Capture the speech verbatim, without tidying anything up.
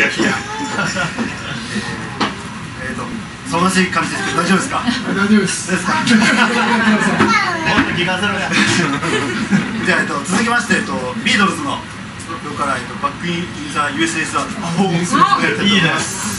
やいや。えっと騒がしい感じですけど大丈夫ですか？ 大丈夫です。 ですか？もっと気がするね。じゃあえっと続きましてえっとビートルズの曲からえっとバックインザ ユーエスエスアール。いいです。